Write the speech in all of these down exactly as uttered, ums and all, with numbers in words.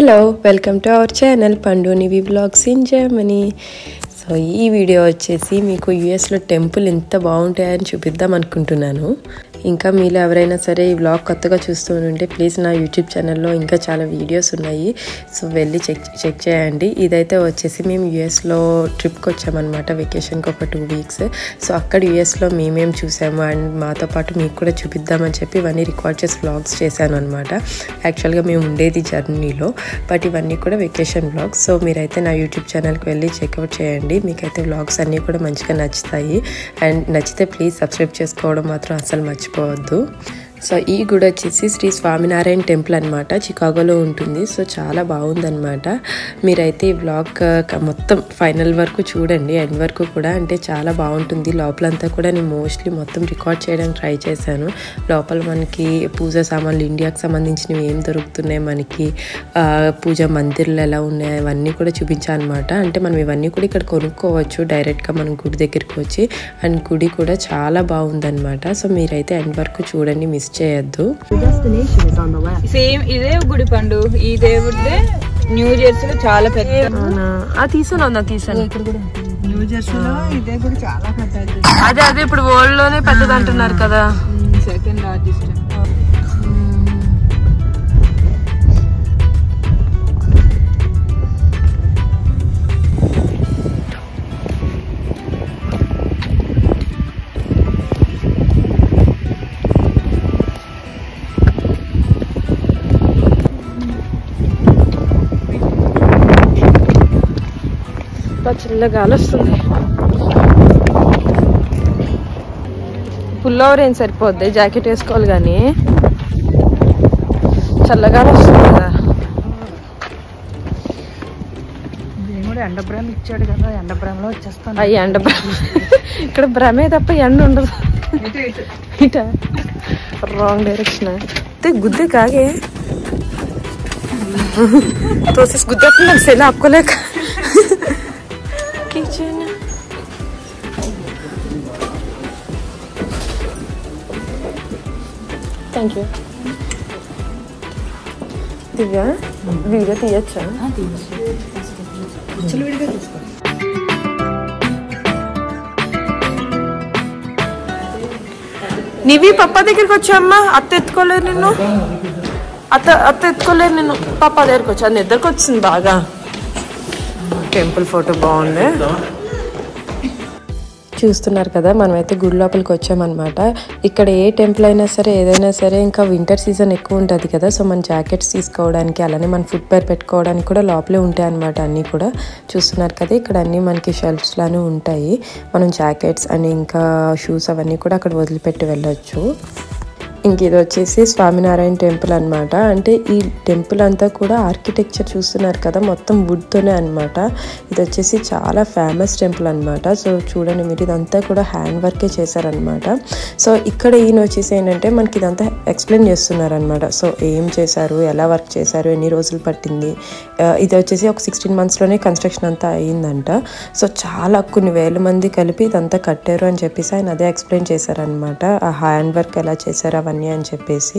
Hello, welcome to our channel Pandu Nivi vlogs in Germany. So ఈ video వచ్చేసి మీకు యూఎస్లో టెంపుల్ ఎంత బాగుంటాయని చూపిద్దాం అనుకుంటున్నాను. ఇంకా మీలో ఎవరైనా సరే ఈ వ్లాగ్ కొత్తగా చూస్తూ ఉంటే ప్లీజ్ నా యూట్యూబ్ ఛానల్లో ఇంకా చాలా వీడియోస్ ఉన్నాయి, సో వెళ్ళి చెక్ చెక్ చేయండి. ఇదైతే వచ్చేసి మేము యూఎస్లో ట్రిప్కి వచ్చామన్నమాట, వెకేషన్కి ఒక టూ వీక్స్. సో అక్కడ యూఎస్లో మేమేం చూసాము అండ్ మాతో పాటు మీకు కూడా చూపిద్దామని చెప్పి ఇవన్నీ రికార్డ్ చేసి వ్లాగ్స్ చేశాను అనమాట. యాక్చువల్గా మేము ఉండేది జర్నీలో, బట్ ఇవన్నీ కూడా వెకేషన్ వ్లాగ్స్. సో మీరైతే నా యూట్యూబ్ ఛానల్కి వెళ్ళి చెక్అవుట్ చేయండి, మీకైతే వ్లాగ్స్ అన్నీ కూడా మంచిగా నచ్చుతాయి. అండ్ నచ్చితే ప్లీజ్ సబ్స్క్రైబ్ చేసుకోవడం మాత్రం అసలు మర్చిపోవద్దు. సో ఈ గుడి వచ్చేసి శ్రీ స్వామినారాయణ టెంపుల్ అనమాట, చికాగోలో ఉంటుంది. సో చాలా బాగుందన్నమాట. మీరైతే ఈ వ్లాగ్ మొత్తం ఫైనల్ వరకు చూడండి, ఎండ్ వరకు కూడా, అంటే చాలా బాగుంటుంది. లోపలంతా కూడా నేను మోస్ట్లీ మొత్తం రికార్డ్ చేయడానికి ట్రై చేశాను. లోపల మనకి పూజ సామాన్లు ఇండియాకి సంబంధించినవి ఏం దొరుకుతున్నాయి, మనకి పూజ మందిర్లు ఎలా ఉన్నాయి అవన్నీ కూడా చూపించాను అనమాట. అంటే మనం ఇవన్నీ కూడా ఇక్కడ కొనుక్కోవచ్చు డైరెక్ట్గా మనం గుడి దగ్గరికి వచ్చి. అండ్ గుడి కూడా చాలా బాగుందన్నమాట. సో మీరైతే ఎండ్ వరకు చూడండి, మిస్ చేయొద్దు. సేమ్ ఇదే గుడి పండు, ఈ దేవుడిదే న్యూ జెర్సీలో చాలా పెద్ద. తీసాను తీసాను న్యూ జెర్సీలో ఇదే గుడి చాలా పెద్దది. అదే అదే ఇప్పుడు వరల్డ్ లోనే పెద్దది అంటున్నారు కదా, సెకండ్ లార్జెస్ట్. చిల్ల గాలి వస్తుంది. ఫుల్ ఓవర్ ఏం సరిపోద్ది, జాకెట్ వేసుకోవాలి కానీ చల్లగాలి వస్తుంది కదా. దేవుడు ఎండ బ్రహ్మ ఇచ్చాడు కదా, ఎండ బ్రహ్మలో వచ్చేస్తాను. అయ్యి ఎండ ఇక్కడ భ్రమే తప్ప ఎండ ఉండదు. ఇట రాంగ్ డైరెక్షన్ గుద్దే కాగే తోసేసి గుద్దేస్తుంది నాకు సెల్ ఆపుకోలేక. Thank you. దివ్య వీడియో తీయచ్చా? నివి పప్ప దగ్గరికి వచ్చామ్మా, అత్త ఎత్తుకోలేదు నిన్ను, అత్త అత్త ఎత్తుకోలేదు నిన్ను, పప్ప దగ్గరికి వచ్చా. నిద్రకు వచ్చింది బాగా. టెంపుల్ ఫోటో బాగుంది. చూస్తున్నారు కదా, మనమైతే గుడి లోపలికి వచ్చామన్నమాట. ఇక్కడ ఏ టెంపుల్ అయినా సరే ఏదైనా సరే ఇంకా వింటర్ సీజన్ ఎక్కువ ఉంటుంది కదా, సో మన జాకెట్స్ తీసుకోవడానికి అలానే మన ఫుట్ వేర్ పెట్టుకోవడానికి కూడా లోపలే ఉంటాయి అన్నమాట. అన్నీ కూడా చూస్తున్నారు కదా, ఇక్కడ అన్నీ మనకి షెల్ఫ్స్ లానే ఉంటాయి. మనం జాకెట్స్ అని ఇంకా షూస్ అవన్నీ కూడా అక్కడ వదిలిపెట్టి వెళ్ళొచ్చు. ఇంక ఇది వచ్చేసి స్వామినారాయణ టెంపుల్ అనమాట. అంటే ఈ టెంపుల్ అంతా కూడా ఆర్కిటెక్చర్ చూస్తున్నారు కదా, మొత్తం వుడ్తోనే అనమాట. ఇది వచ్చేసి చాలా ఫేమస్ టెంపుల్ అనమాట. సో చూడండి మీరు, ఇదంతా కూడా హ్యాండ్ వర్కే చేశారనమాట. సో ఇక్కడ ఈయన వచ్చేసి ఏంటంటే మనకి ఇదంతా ఎక్స్ప్లెయిన్ చేస్తున్నారు అనమాట. సో ఏం చేశారు, ఎలా వర్క్ చేశారు, ఎన్ని రోజులు పట్టింది. ఇది వచ్చేసి ఒక సిక్స్టీన్ మంత్స్లోనే కన్స్ట్రక్షన్ అంతా అయ్యిందంట. సో చాలా కొన్ని వేల మంది కలిపి ఇదంతా కట్టారు అని చెప్పేసి ఆయన అదే ఎక్స్ప్లెయిన్ చేశారనమాట. ఆ హ్యాండ్ వర్క్ ఎలా చేశారు అవన్నీ అని చెప్పేసి.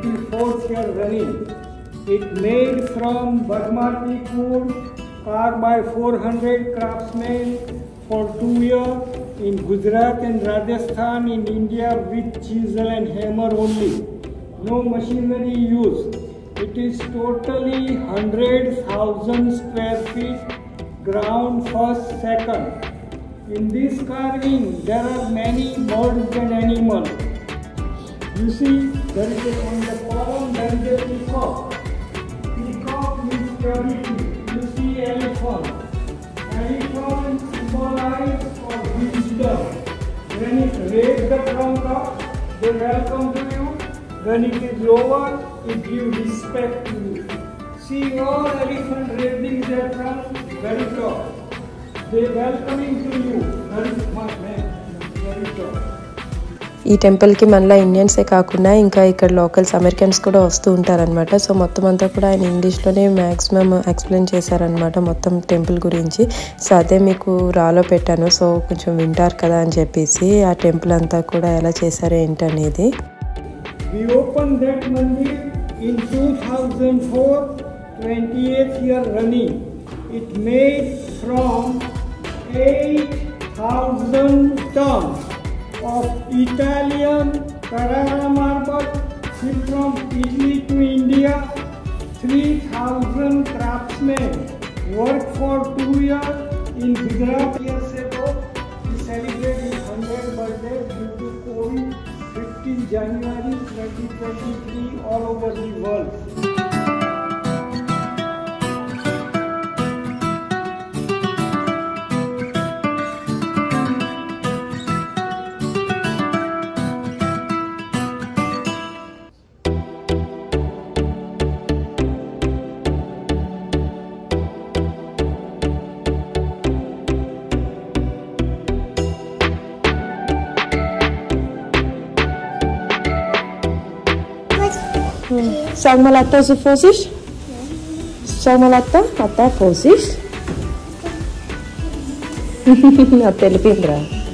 It made from basmati wood carved by four hundred craftsmen for two years in Gujarat and Rajasthan in India with chisel and hammer only. No machinery used. It is totally one hundred thousand square feet ground first second. In this carving there are many birds and animals. You see, there is a, on the column there is a peacock. Peacock means purity. You see elephant. Elephant symbolize of wisdom. When it raises the trunk up, they welcome to you. When it is lower, it gives respect to you. See all elephant raising their trunk very top. They welcoming to you. Very much, man. Very top. ఈ టెంపుల్కి మనలా ఇండియన్సే కాకుండా ఇంకా ఇక్కడ locals Americans కూడా వస్తూ ఉంటారనమాట. So మొత్తం అంతా కూడా ఆయన ఇంగ్లీష్లోనే మ్యాక్సిమం ఎక్స్ప్లెయిన్ చేశారనమాట మొత్తం టెంపుల్ గురించి. సో అదే మీకు రాలో పెట్టాను, సో కొంచెం వింటారు కదా అని చెప్పేసి ఆ టెంపుల్ అంతా కూడా ఎలా చేశారు ఏంటనేది. We opened that mandir in two thousand four twentieth year running. It made from eight thousand tons of Italian Carrara marble shipped from Italy to India. three thousand craftsmen worked for two years in Gujarat. Years ago, we celebrated his hundredth birthday due to COVID, fifteenth January twenty twenty-three, all over the world. Sag mal Atta so Vorsicht. Sag mal Atta, Atta Vorsicht. Atta వెళ్ళిపోయిందిరా.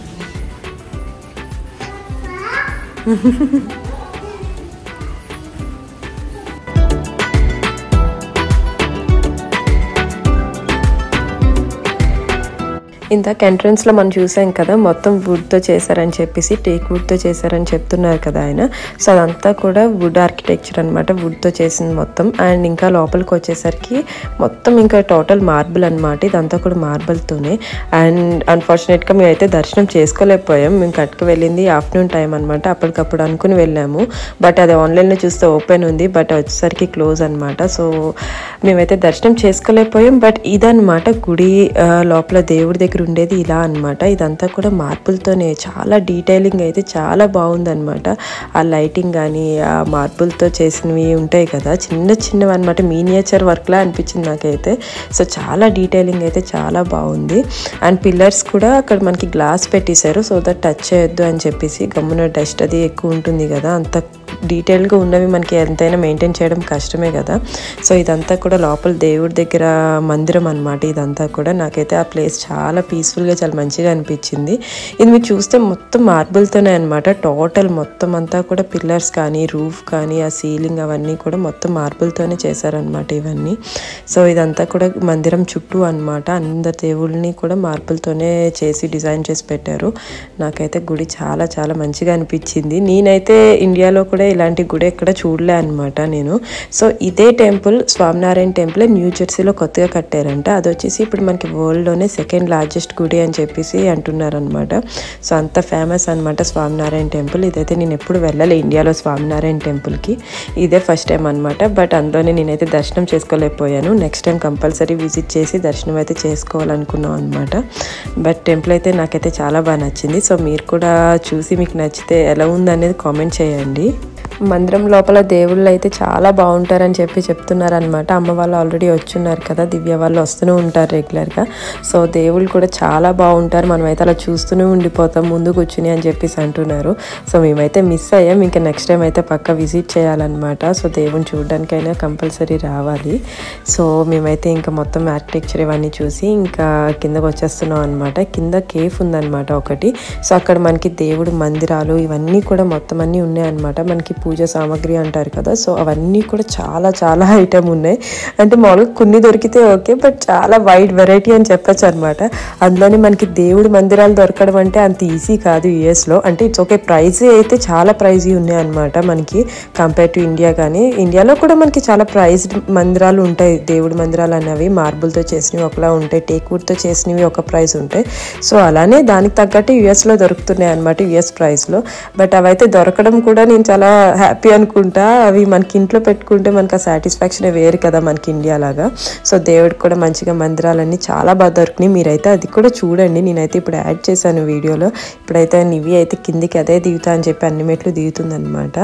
ఇందాక ఎంట్రన్స్లో మనం చూసాం కదా, మొత్తం వుడ్తో చేశారని చెప్పేసి, take వుడ్తో చేశారని చెప్తున్నారు కదా ఆయన. సో అదంతా కూడా వుడ్ ఆర్కిటెక్చర్ అనమాట, వుడ్తో చేసింది మొత్తం. అండ్ ఇంకా లోపలికి వచ్చేసరికి మొత్తం ఇంకా టోటల్ మార్బుల్ అనమాట, ఇదంతా కూడా మార్బుల్తోనే. అండ్ అన్ఫార్చునేట్గా మేమైతే దర్శనం చేసుకోలేకపోయాం, మేము కట్టుకు వెళ్ళింది ఆఫ్టర్నూన్ టైం అనమాట, అప్పటికప్పుడు అనుకుని వెళ్ళాము. బట్ అది ఆన్లైన్లో చూస్తే ఓపెన్ ఉంది, బట్ వచ్చేసరికి క్లోజ్ అనమాట. సో మేమైతే దర్శనం చేసుకోలేకపోయాం. బట్ ఇదనమాట గుడి లోపల దేవుడి దగ్గర ఉండేది ఇలా అనమాట. ఇదంతా కూడా మార్బుల్తోనే, చాలా డీటెయిలింగ్ అయితే చాలా బాగుందనమాట. ఆ లైటింగ్ కానీ ఆ మార్బుల్తో చేసినవి ఉంటాయి కదా, చిన్న చిన్నవి అనమాట, మీనియేచర్ వర్క్లా అనిపించింది నాకైతే. సో చాలా డీటెయిలింగ్ అయితే చాలా బాగుంది. అండ్ పిల్లర్స్ కూడా అక్కడ మనకి గ్లాస్ పెట్టేశారు, సో దట్ టచ్ చేయొద్దు అని చెప్పేసి, గమ్మున డస్ట్ అది ఎక్కువ ఉంటుంది కదా, అంత డీటెయిల్గా ఉన్నవి మనకి ఎంతైనా మెయింటైన్ చేయడం కష్టమే కదా. సో ఇదంతా కూడా లోపల దేవుడి దగ్గర మందిరం అనమాట. ఇదంతా కూడా నాకైతే ఆ ప్లేస్ చాలా పీస్ఫుల్గా చాలా మంచిగా అనిపించింది. ఇది మీరు చూస్తే మొత్తం మార్బుల్తోనే అనమాట, టోటల్ మొత్తం అంతా కూడా పిల్లర్స్ కానీ రూఫ్ కానీ ఆ సీలింగ్ అవన్నీ కూడా మొత్తం మార్బుల్తోనే చేశారనమాట ఇవన్నీ. సో ఇదంతా కూడా మందిరం చుట్టూ అనమాట, అందరు దేవుళ్ళని కూడా మార్బుల్తోనే చేసి డిజైన్ చేసి పెట్టారు. నాకైతే గుడి చాలా చాలా మంచిగా అనిపించింది. నేనైతే ఇండియాలో కూడా ఇలాంటి గుడి ఎక్కడ చూడలే అనమాట నేను. సో ఇదే టెంపుల్ స్వామినారాయణ టెంపుల్ న్యూ జెర్సీలో కొత్తగా కట్టారంట. అది వచ్చేసి ఇప్పుడు మనకి వరల్డ్లోనే సెకండ్ లార్జెస్ట్ గుడి అని చెప్పేసి అంటున్నారనమాట. సో అంత ఫేమస్ అనమాట స్వామినారాయణ టెంపుల్. ఇదైతే నేను ఎప్పుడు వెళ్ళాలి ఇండియాలో స్వామినారాయణ టెంపుల్కి, ఇదే ఫస్ట్ టైం అనమాట. బట్ అందులోనే నేనైతే దర్శనం చేసుకోలేకపోయాను. నెక్స్ట్ టైం కంపల్సరీ విజిట్ చేసి దర్శనం అయితే చేసుకోవాలనుకున్నాం అనమాట. బట్ టెంపుల్ అయితే నాకైతే చాలా బాగా నచ్చింది. సో మీరు కూడా చూసి మీకు నచ్చితే ఎలా ఉందనేది కామెంట్ చేయండి. మందిరం లోపల దేవుళ్ళు అయితే చాలా బాగుంటారని చెప్పి చెప్తున్నారనమాట. అమ్మ వాళ్ళు ఆల్రెడీ వచ్చున్నారు కదా, దివ్య వాళ్ళు వస్తూనే ఉంటారు రెగ్యులర్గా. సో దేవుళ్ళు కూడా చాలా బాగుంటారు, మనమైతే అలా చూస్తూనే ఉండిపోతాం ముందు కూర్చుని అని చెప్పేసి అంటున్నారు. సో మేమైతే మిస్ అయ్యాం, ఇంకా నెక్స్ట్ టైం అయితే పక్కా విజిట్ చేయాలన్నమాట. సో దేవుని చూడడానికైనా కంపల్సరీ రావాలి. సో మేమైతే ఇంకా మొత్తం ఆర్కిటెక్చర్ ఇవన్నీ చూసి ఇంకా కిందకు వచ్చేస్తున్నాం అనమాట. కింద కేఫ్ ఉందన్నమాట ఒకటి. సో అక్కడ మనకి దేవుడు మందిరాలు ఇవన్నీ కూడా మొత్తం అన్నీ ఉన్నాయన్నమాట. మనకి పూజ సామాగ్రి అంటారు కదా, సో అవన్నీ కూడా చాలా చాలా ఐటమ్ ఉన్నాయి. అంటే మామూలుగా కొన్ని దొరికితే ఓకే, బట్ చాలా వైడ్ వెరైటీ అని చెప్పచ్చు అనమాట. అందులోనే మనకి దేవుడి మందిరాలు దొరకడం అంటే అంత ఈజీ కాదు యూఎస్లో. అంటే ఇట్స్ ఓకే, ప్రైజ్ అయితే చాలా ప్రైజ్ ఉన్నాయి అనమాట మనకి కంపేర్ టు ఇండియా. కానీ ఇండియాలో కూడా మనకి చాలా ప్రైజ్ మందిరాలు ఉంటాయి, దేవుడి మందిరాలు అనేవి మార్బుల్తో చేసినవి ఒకలా ఉంటాయి, టేక్వుడ్తో చేసినవి ఒక ప్రైస్ ఉంటాయి. సో అలానే దానికి తగ్గట్టు యూఎస్లో దొరుకుతున్నాయి అనమాట, యూఎస్ ప్రైస్లో. బట్ అవైతే దొరకడం కూడా నేను చాలా హ్యాపీ అనుకుంటా. అవి మనకి ఇంట్లో పెట్టుకుంటే మనకు ఆ సాటిస్ఫాక్షన్ వేరు కదా మనకి ఇండియా లాగా. సో దేవుడికి కూడా మంచిగా మందిరాలన్నీ చాలా బాగా దొరికినాయి. మీరైతే అది కూడా చూడండి, నేనైతే ఇప్పుడు యాడ్ చేశాను వీడియోలో. ఇప్పుడైతే నివి అయితే కిందికి అదే దిగుతా అని చెప్పి అన్ని మెట్లు దిగుతుంది అనమాట.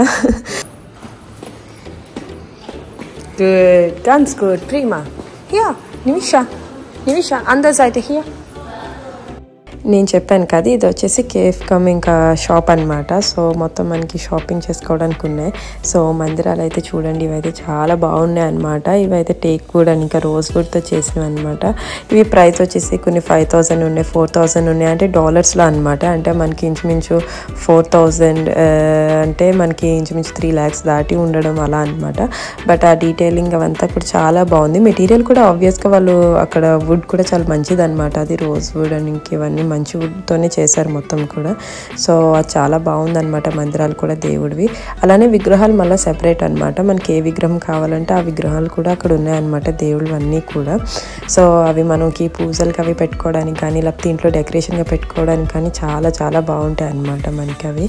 Good, ganz gut, prima. Hier, Nimisha, Nimisha, andere Seite hier. నేను చెప్పాను కదా ఇది వచ్చేసి కేఫ్ కమ్ ఇంకా షాప్ అనమాట. సో మొత్తం మనకి షాపింగ్ చేసుకోవడానికి ఉన్నాయి. సో మందిరాలు అయితే చూడండి, ఇవైతే చాలా బాగున్నాయి అనమాట. ఇవైతే టేక్ వుడ్ అని ఇంకా రోజ్ వుడ్తో చేసినవి అనమాట. ఇవి ప్రైస్ వచ్చేసి కొన్ని ఫైవ్ థౌసండ్ ఉన్నాయి, ఫోర్ థౌసండ్ ఉన్నాయి, అంటే డాలర్స్లో అనమాట. అంటే మనకి ఇంచుమించు ఫోర్ థౌజండ్ అంటే మనకి ఇంచుమించు త్రీ ల్యాక్స్ దాటి ఉండడం అలా అనమాట. బట్ ఆ డీటెయిలింగ్ అవంతా కూడా చాలా బాగుంది. మెటీరియల్ కూడా ఆబ్వియస్గా వాళ్ళు అక్కడ వుడ్ కూడా చాలా మంచిది అనమాట. అది రోజ్ వుడ్ అని ఇంక ఇవన్నీ మంచి వుడ్తోనే చేశారు మొత్తం కూడా. సో అది చాలా బాగుందన్నమాట. మందిరాలు కూడా దేవుడివి. అలానే విగ్రహాలు మళ్ళీ సెపరేట్ అనమాట. మనకి ఏ విగ్రహం కావాలంటే ఆ విగ్రహాలు కూడా అక్కడ ఉన్నాయన్నమాట, దేవుళ్ళు అన్నీ కూడా. సో అవి మనకి పూజలకి అవి పెట్టుకోవడానికి కానీ లేకపోతే ఇంట్లో డెకరేషన్గా పెట్టుకోవడానికి కానీ చాలా చాలా బాగుంటాయి అన్నమాట మనకి అవి.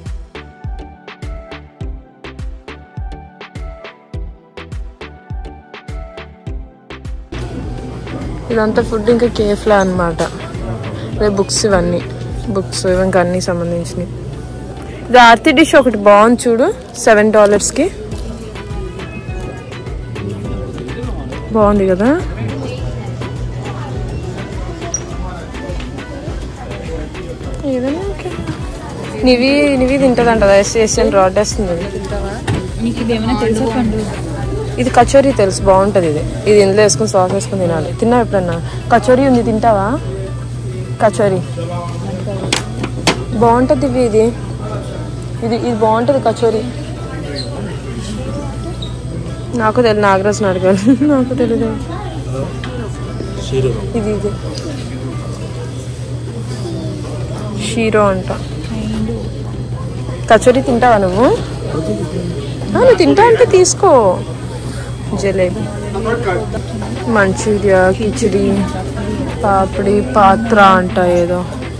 ఇదంతా ఫుడ్ ఇంకా కేఫ్లా అనమాట. బుక్స్ ఇవన్నీ బుక్స్ ఇంకా అన్నీ సంబంధించినవి. ఇది ఆర్తి డిష్ ఒకటి బాగుంది చూడు, సెవెన్ డాలర్స్కి బాగుంది కదా. ఏదైనా ఓకే. నివి నివి తింటుందంట, ఏషియన్ రాడ్ వేస్తుంది. ఇది కచోరీ తెలుసు, బాగుంటుంది. ఇది ఇది ఇందులో వేసుకుని సాస్ వేసుకుని తినాలి. తిన్నావు ఎప్పుడన్నా? కచోరీ ఉంది, తింటావా? కచోరీ బాగుంటుంది. ఇవి ఇది ఇది ఇది బాగుంటుంది కచోరీ. నాకు తెలియదు, నాగరాజుని అడగాలి, నాకు తెలియదు. ఇది ఇది షీరో అంట. కచోరీ తింటావా నువ్వు? నువ్వు తింటా అంటే తీసుకో. జలేబీ, మంచూరియా, కిచిడి, పాపడి, పాత్ర అంట ఏదో.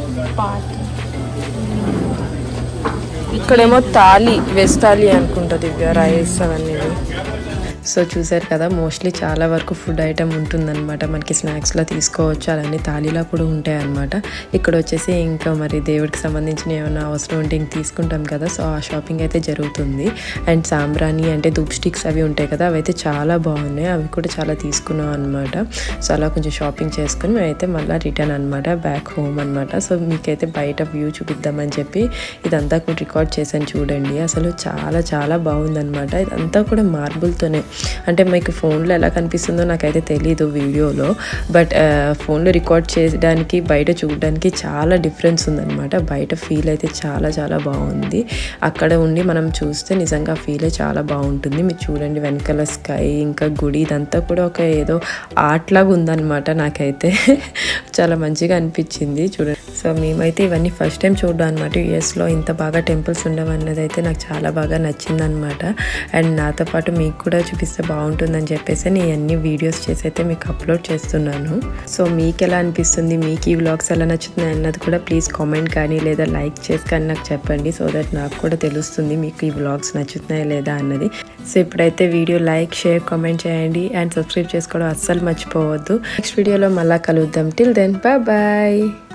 ఇక్కడేమో తాలి, వెజ్ తాలి అనుకుంటా దివ్య, రైస్ అవన్నీ. సో చూసారు కదా, మోస్ట్లీ చాలా వరకు ఫుడ్ ఐటమ్ ఉంటుందన్నమాట. మనకి స్నాక్స్లో తీసుకోవచ్చు, అలానే తాళీలో కూడా ఉంటాయి అన్నమాట. ఇక్కడ వచ్చేసి ఇంకా మరి దేవుడికి సంబంధించిన ఏమైనా అవసరం ఉంటే ఇంక తీసుకుంటాం కదా. సో ఆ షాపింగ్ అయితే జరుగుతుంది. అండ్ సాంబ్రాణి అంటే ధూప్ స్టిక్స్ అవి ఉంటాయి కదా, అవి అయితే చాలా బాగున్నాయి. అవి కూడా చాలా తీసుకున్నాం అనమాట. సో అలా కొంచెం షాపింగ్ చేసుకుని మేమైతే మళ్ళీ రిటర్న్ అనమాట, బ్యాక్ హోమ్ అనమాట. సో మీకైతే బయట వ్యూ చూపిద్దామని చెప్పి ఇదంతా కూడా రికార్డ్ చేశాను చూడండి. అసలు చాలా చాలా బాగుందన్నమాట. ఇదంతా కూడా మార్బుల్తోనే, అంటే మీకు ఫోన్లో ఎలా కనిపిస్తుందో నాకైతే తెలీదు వీడియోలో, బట్ ఫోన్లో రికార్డ్ చేయడానికి బయట చూడడానికి చాలా డిఫరెన్స్ ఉందన్నమాట. బయట ఫీల్ అయితే చాలా చాలా బాగుంది. అక్కడ ఉండి మనం చూస్తే నిజంగా ఫీలే చాలా బాగుంటుంది. మీరు చూడండి వెనకాల స్కై ఇంకా గుడి, ఇదంతా కూడా ఒక ఏదో ఆర్ట్ లాగా ఉందన్నమాట. నాకైతే చాలా మంచిగా అనిపించింది చూడండి. సో మేమైతే ఇవన్నీ ఫస్ట్ టైం చూడడం అనమాట. యూఎస్లో ఇంత బాగా టెంపుల్స్ ఉండవు అన్నది అయితే నాకు చాలా బాగా నచ్చింది అనమాట. అండ్ నాతో పాటు మీకు కూడా చూపిస్తే బాగుంటుందని చెప్పేసి నేను అన్ని వీడియోస్ చేసి అయితే మీకు అప్లోడ్ చేస్తున్నాను. సో మీకు ఎలా అనిపిస్తుంది, మీకు ఈ వ్లాగ్స్ ఎలా నచ్చుతున్నాయి అన్నది కూడా ప్లీజ్ కామెంట్ కానీ లేదా లైక్ చేసి కానీ నాకు చెప్పండి. సో దట్ నాకు కూడా తెలుస్తుంది మీకు ఈ వ్లాగ్స్ నచ్చుతున్నాయా లేదా అన్నది. సో ఇప్పుడైతే వీడియో లైక్, షేర్, కామెంట్ చేయండి అండ్ సబ్స్క్రైబ్ చేసుకోవడం అస్సలు మర్చిపోవద్దు. నెక్స్ట్ వీడియోలో మళ్ళీ కలుద్దాం. Till then bye bye.